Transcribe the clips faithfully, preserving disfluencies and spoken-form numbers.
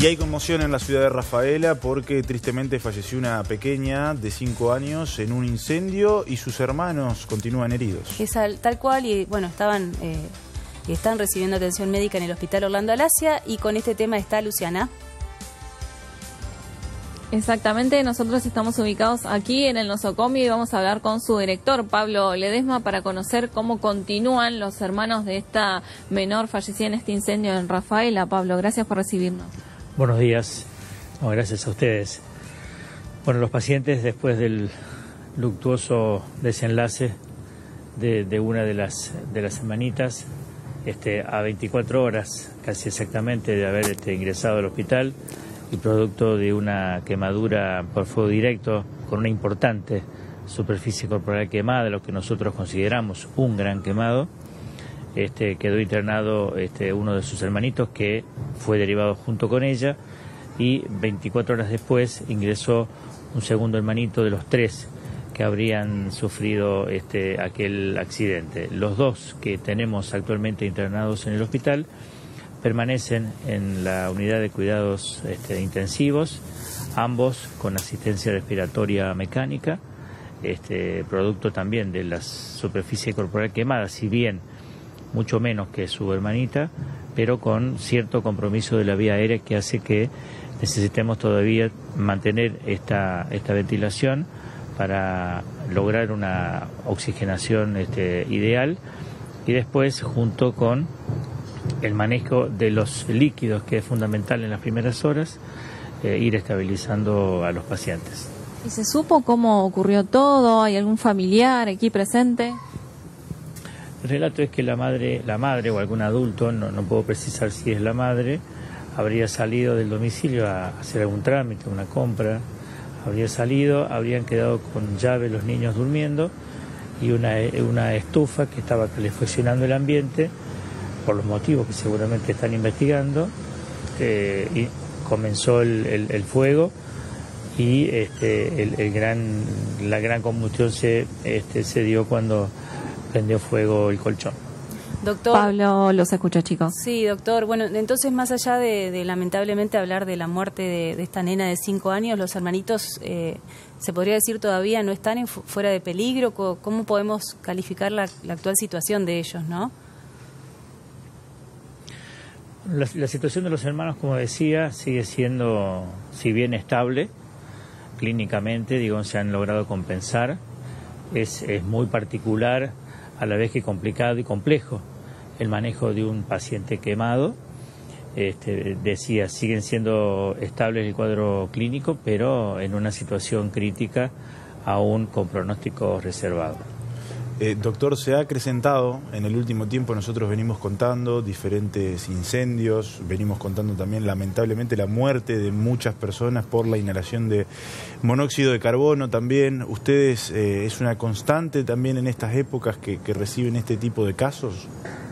Y hay conmoción en la ciudad de Rafaela porque tristemente falleció una pequeña de cinco años en un incendio y sus hermanos continúan heridos. Es al, tal cual, y bueno, estaban eh, están recibiendo atención médica en el Hospital Orlando Alasia, y con este tema está Luciana. Exactamente, nosotros estamos ubicados aquí en el nosocomio y vamos a hablar con su director, Pablo Ledesma, para conocer cómo continúan los hermanos de esta menor fallecida en este incendio en Rafaela. Pablo, gracias por recibirnos. Buenos días, no, gracias a ustedes. Bueno, los pacientes, después del luctuoso desenlace de, de una de las, de las hermanitas, este, a veinticuatro horas casi exactamente de haber este, ingresado al hospital, y producto de una quemadura por fuego directo con una importante superficie corporal quemada, lo que nosotros consideramos un gran quemado, este, quedó internado este, uno de sus hermanitos, que fue derivado junto con ella, y veinticuatro horas después ingresó un segundo hermanito de los tres que habrían sufrido este, aquel accidente. Los dos que tenemos actualmente internados en el hospital permanecen en la unidad de cuidados este, intensivos, ambos con asistencia respiratoria mecánica, este, producto también de la superficie corporal quemada, si bien mucho menos que su hermanita, pero con cierto compromiso de la vía aérea que hace que necesitemos todavía mantener esta, esta ventilación para lograr una oxigenación este, ideal, y después, junto con el manejo de los líquidos, que es fundamental en las primeras horas, eh, ir estabilizando a los pacientes. ¿Y se supo cómo ocurrió todo? ¿Hay algún familiar aquí presente? El relato es que la madre, la madre o algún adulto, no, no puedo precisar si es la madre, habría salido del domicilio a hacer algún trámite, una compra, habría salido, habrían quedado con llave los niños durmiendo, y una, una estufa que estaba calefaccionando el ambiente, por los motivos que seguramente están investigando, eh, y comenzó el, el, el fuego, y este, el, el gran, la gran combustión se, este, se dio cuando prendió fuego el colchón. Doctor. Pablo, los escucha, chicos. Sí, doctor. Bueno, entonces, más allá de, de lamentablemente hablar de la muerte de, de esta nena de cinco años, los hermanitos, eh, se podría decir, todavía no están en, fuera de peligro. ¿Cómo podemos calificar la, la actual situación de ellos, no? La, la situación de los hermanos, como decía, sigue siendo, si bien estable, clínicamente, digo, se han logrado compensar. Es, es muy particular, a la vez que complicado y complejo, el manejo de un paciente quemado. Este, decía, siguen siendo estables el cuadro clínico, pero en una situación crítica, aún con pronóstico reservado. Eh, doctor, se ha acrecentado en el último tiempo, nosotros venimos contando diferentes incendios, venimos contando también lamentablemente la muerte de muchas personas por la inhalación de monóxido de carbono también. ¿Ustedes eh, es una constante también en estas épocas que, que reciben este tipo de casos?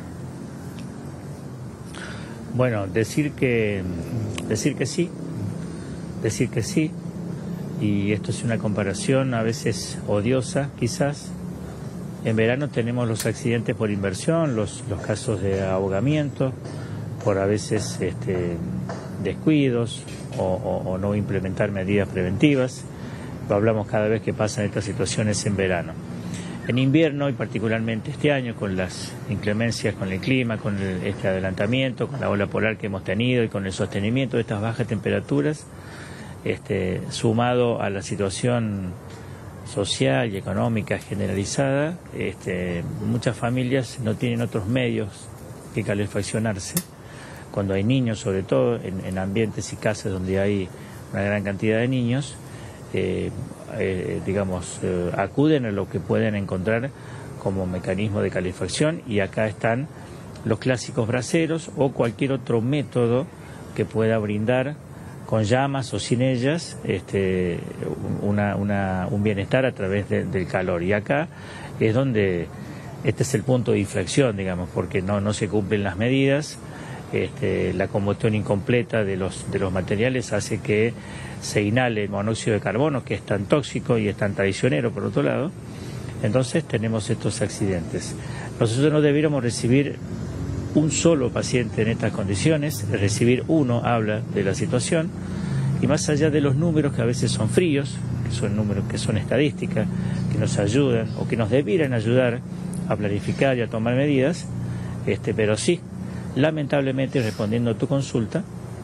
Bueno, decir que, decir que sí, decir que sí, y esto es una comparación a veces odiosa quizás. En verano tenemos los accidentes por inversión, los, los casos de ahogamiento, por a veces este, descuidos o, o, o no implementar medidas preventivas. Lo hablamos cada vez que pasan estas situaciones en verano. En invierno, y particularmente este año, con las inclemencias con el clima, con el, este adelantamiento, con la ola polar que hemos tenido y con el sostenimiento de estas bajas temperaturas, este, sumado a la situación social y económica generalizada, este, muchas familias no tienen otros medios que calefaccionarse, cuando hay niños, sobre todo en, en ambientes y casas donde hay una gran cantidad de niños, eh, eh, digamos, eh, acuden a lo que pueden encontrar como mecanismo de calefacción, y acá están los clásicos braseros o cualquier otro método que pueda brindar, con llamas o sin ellas, este, una, una, un bienestar a través de, del calor. Y acá es donde este es el punto de inflexión, digamos, porque no, no se cumplen las medidas. Este, la combustión incompleta de los, de los materiales hace que se inhale el monóxido de carbono, que es tan tóxico y es tan traicionero, por otro lado. Entonces tenemos estos accidentes. Nosotros no debiéramos recibir un solo paciente en estas condiciones, recibir uno habla de la situación, y más allá de los números que a veces son fríos, que son números que son estadísticas, que nos ayudan o que nos debieran ayudar a planificar y a tomar medidas, este, pero sí, lamentablemente, respondiendo a tu consulta,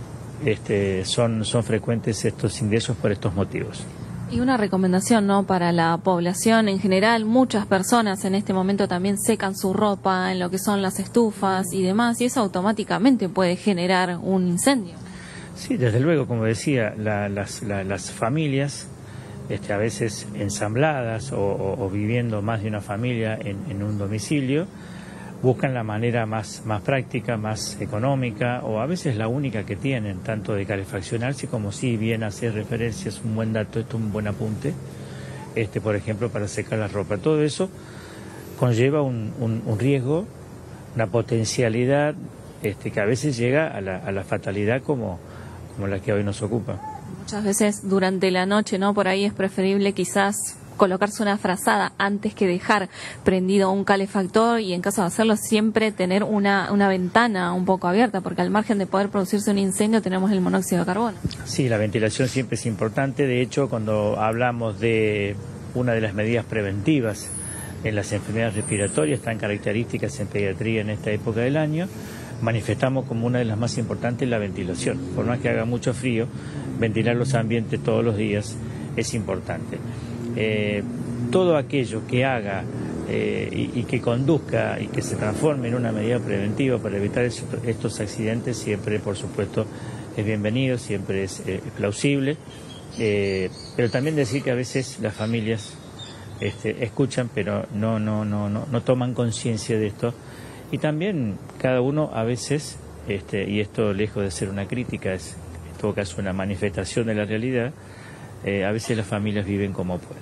este, son, son frecuentes estos ingresos por estos motivos. Y una recomendación, ¿no?, para la población en general. Muchas personas en este momento también secan su ropa en lo que son las estufas y demás, y eso automáticamente puede generar un incendio. Sí, desde luego, como decía, la, las, la, las familias, este, a veces ensambladas o, o, o viviendo más de una familia en, en un domicilio, buscan la manera más, más práctica, más económica, o a veces la única que tienen, tanto de calefaccionarse como si bien hacer referencias, un buen dato, esto es un buen apunte, este, por ejemplo, para secar la ropa. Todo eso conlleva un, un, un riesgo, una potencialidad este, que a veces llega a la, a la fatalidad como, como la que hoy nos ocupa. Muchas veces durante la noche, ¿no?, por ahí es preferible quizás colocarse una frazada antes que dejar prendido un calefactor, y en caso de hacerlo siempre tener una, una ventana un poco abierta, porque al margen de poder producirse un incendio tenemos el monóxido de carbono. Sí, la ventilación siempre es importante. De hecho, cuando hablamos de una de las medidas preventivas en las enfermedades respiratorias tan características en pediatría en esta época del año, manifestamos como una de las más importantes la ventilación. Por más que haga mucho frío, ventilar los ambientes todos los días es importante. Eh, todo aquello que haga eh, y, y que conduzca y que se transforme en una medida preventiva para evitar eso, estos accidentes siempre, por supuesto, es bienvenido, siempre es eh, plausible, eh, pero también decir que a veces las familias este, escuchan pero no, no, no, no, no toman conciencia de esto, y también cada uno a veces, este, y esto lejos de ser una crítica, es en todo caso una manifestación de la realidad. Eh, a veces las familias viven como pueden.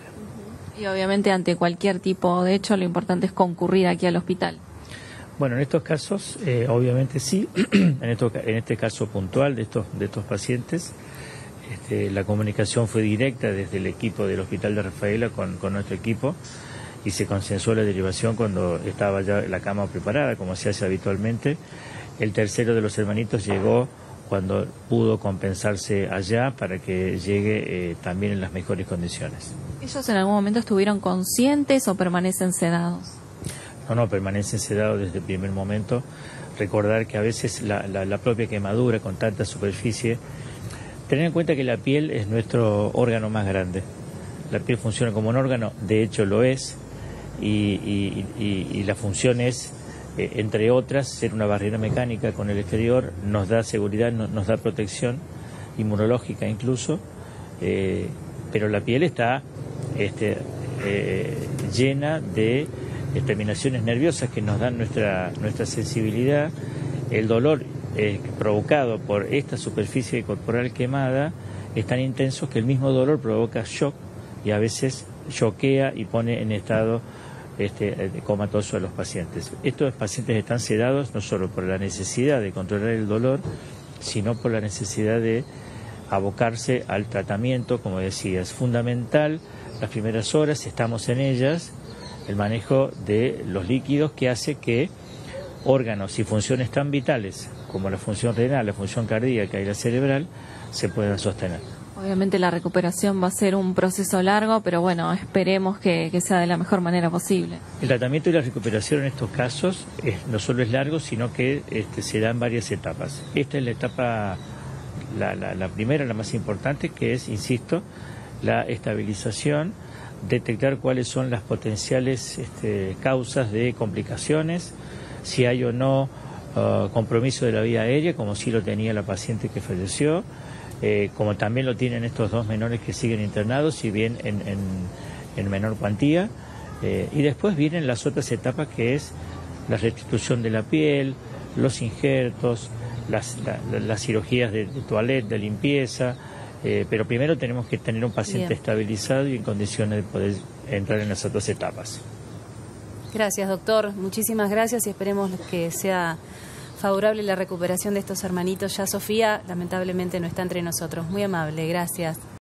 Y obviamente ante cualquier tipo de hecho lo importante es concurrir aquí al hospital. Bueno, en estos casos eh, obviamente sí, en, esto, en este caso puntual de estos, de estos pacientes, este, la comunicación fue directa desde el equipo del Hospital de Rafaela con, con nuestro equipo, y se consensuó la derivación cuando estaba ya la cama preparada, como se hace habitualmente. El tercero de los hermanitos llegó cuando pudo compensarse allá para que llegue eh, también en las mejores condiciones. ¿Ellos en algún momento estuvieron conscientes o permanecen sedados? No, no, permanecen sedados desde el primer momento. Recordar que a veces la, la, la propia quemadura con tanta superficie, tener en cuenta que la piel es nuestro órgano más grande. La piel funciona como un órgano, de hecho lo es, y, y, y, y la función es, Eh, entre otras, ser una barrera mecánica con el exterior, nos da seguridad, no, nos da protección inmunológica incluso, eh, pero la piel está este, eh, llena de terminaciones nerviosas que nos dan nuestra, nuestra sensibilidad. El dolor eh, provocado por esta superficie corporal quemada es tan intenso que el mismo dolor provoca shock, y a veces choquea y pone en estado Este, comatoso a los pacientes. Estos pacientes están sedados no solo por la necesidad de controlar el dolor, sino por la necesidad de abocarse al tratamiento. Como decía, es fundamental las primeras horas, estamos en ellas, el manejo de los líquidos que hace que órganos y funciones tan vitales como la función renal, la función cardíaca y la cerebral se puedan sostener. Obviamente la recuperación va a ser un proceso largo, pero bueno, esperemos que, que sea de la mejor manera posible. El tratamiento y la recuperación en estos casos es, no solo es largo, sino que este, se da en varias etapas. Esta es la etapa, la, la, la primera, la más importante, que es, insisto, la estabilización, detectar cuáles son las potenciales este, causas de complicaciones, si hay o no uh, compromiso de la vía aérea, como sí lo tenía la paciente que falleció, Eh, como también lo tienen estos dos menores que siguen internados, si bien en, en, en menor cuantía, eh, y después vienen las otras etapas, que es la restitución de la piel, los injertos, las, la, las cirugías de, de toilette, de limpieza, eh, pero primero tenemos que tener un paciente bien estabilizado y en condiciones de poder entrar en las otras etapas. Gracias, doctor, muchísimas gracias, y esperemos que sea favorable la recuperación de estos hermanitos. Ya Sofía lamentablemente no está entre nosotros. Muy amable, gracias.